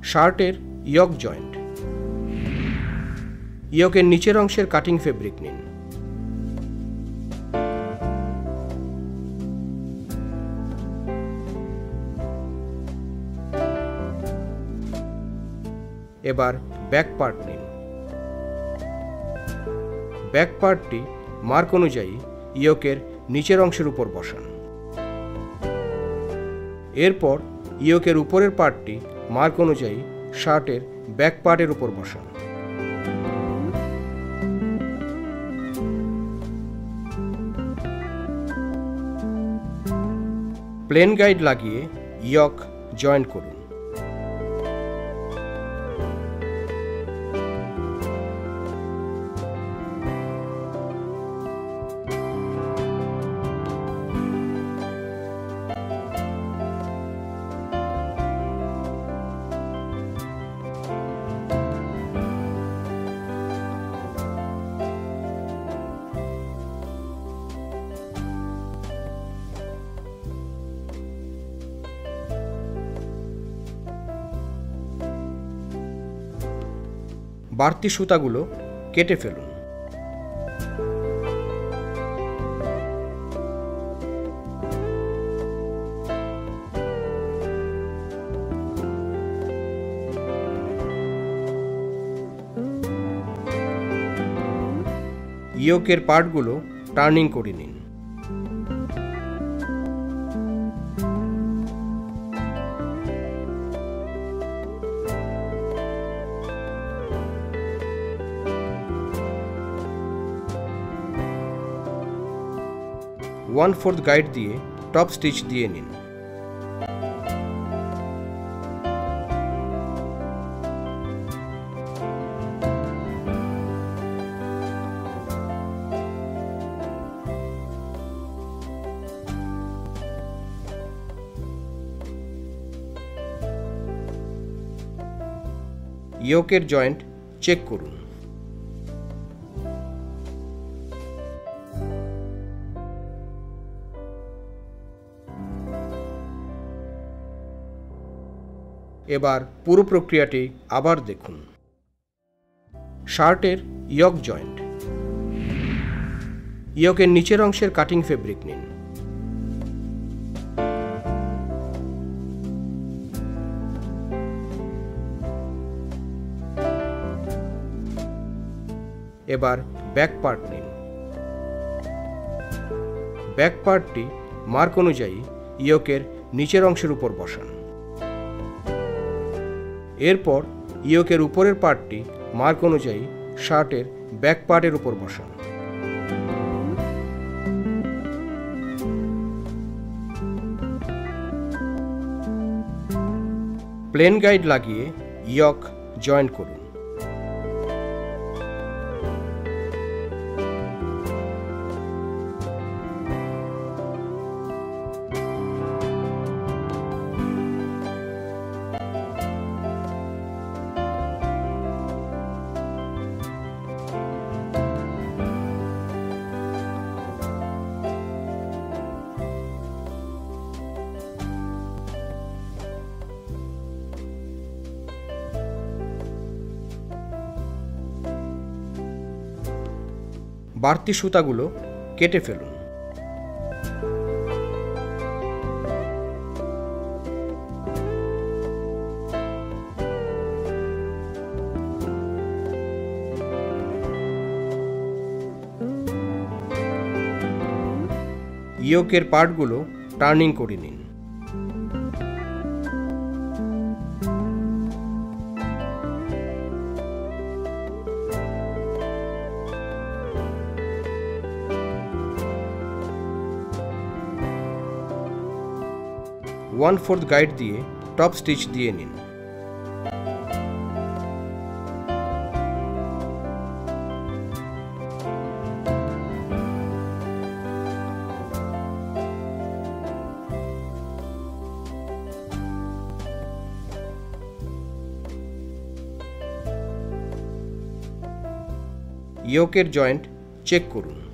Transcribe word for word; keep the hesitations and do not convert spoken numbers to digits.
শার্টের ইয়ক জয়েন্ট। ইয়কের নিচের অংশের কাটিং ফেব্রিক নিন। এবার ব্যাক পার্ট নিন। ব্যাক পার্টটি মার্ক অনুযায়ী ইয়কের নিচের অংশের উপর বসান। এরপর ইয়কের উপরের পার্টটি মার্ক অনুযায়ী শার্টের ব্যাক পার্টের উপর বসান। প্লেন গাইড লাগিয়ে ইয়ক জয়েন্ট করুন। বাড়তি সুতাগুলো কেটে ফেলুন। ইয়কের পার্টগুলো টার্নিং করে নিন। ওয়ান ফোর্থ গাইড দিয়ে টপ স্টিচ দিয়ে নিন। ইয়কের জয়েন্ট চেক করুন। এবার পুরো প্রক্রিয়াটি আবার দেখুন। শার্টের ইয়ক জয়েন্ট। ইয়কের নিচের অংশের কাটিং ফেব্রিক নিন। এবার ব্যাক পার্ট নিন। ব্যাক পার্টটি মার্ক অনুযায়ী ইয়কের নিচের অংশের উপর বসান। এরপর ইয়কের উপরের পার্টটি মার্ক অনুযায়ী শার্টের ব্যাক পার্টের উপর বসান। প্লেন গাইড লাগিয়ে ইয়ক জয়েন্ট করুন। বাড়তি সুতাগুলো কেটে ফেলুন। ইয়কের পার্টগুলো টার্নিং করে নিন। ওয়ান ফোর্থ গাইড দিয়ে টপ স্টিচ দিয়ে নিন। ইয়কের জয়েন্ট চেক করুন।